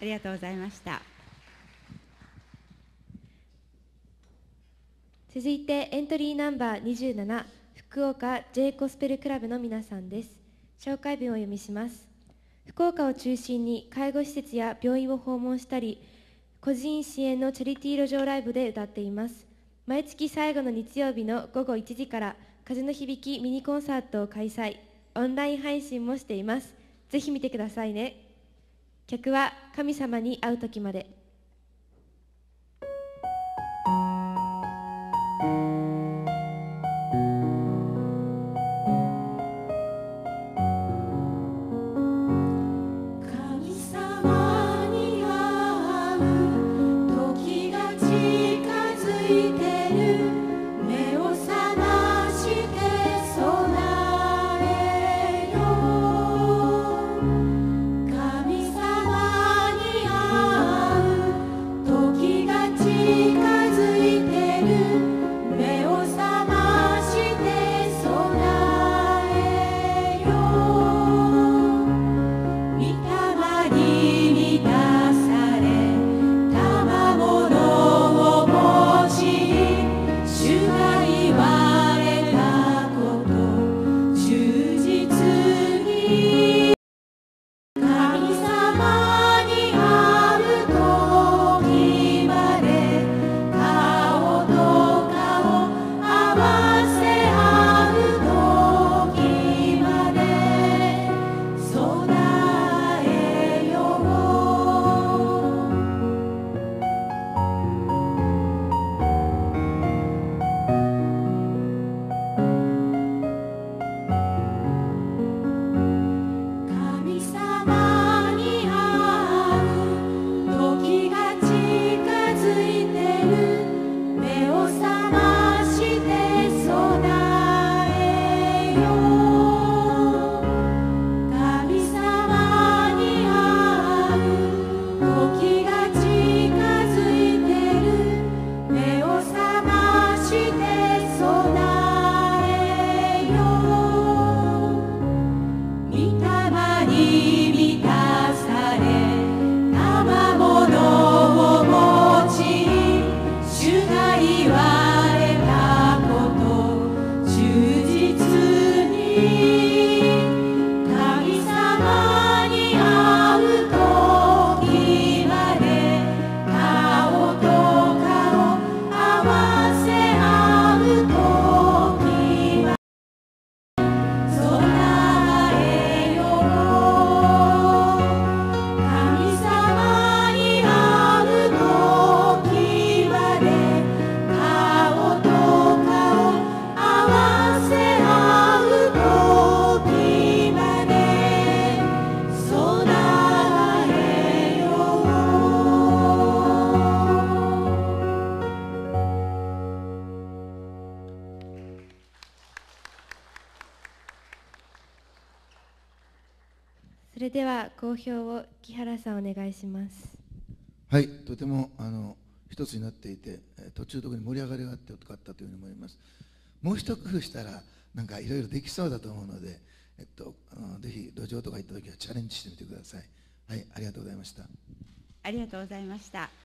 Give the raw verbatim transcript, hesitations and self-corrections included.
りがとうございました。 続いてエントリーナンバーにじゅうなな、福岡 J コスペルクラブの皆さんです。紹介文をお読みします。福岡を中心に介護施設や病院を訪問したり、個人支援のチャリティー路上ライブで歌っています。毎月最後の日曜日のごごいちじから風の響きミニコンサートを開催、オンライン配信もしています。ぜひ見てくださいね。曲は神様に会う時まで。それでは講評を木原さんお願いします。 はい、とてもあの一つになっていて、途中特に盛り上がりがあってよかったというふうに思います。もう一工夫したらなんかいろいろできそうだと思うので、えっと、あのぜひ路上とか行った時はチャレンジしてみてください。はい、ありがとうございました。 ありがとうございました。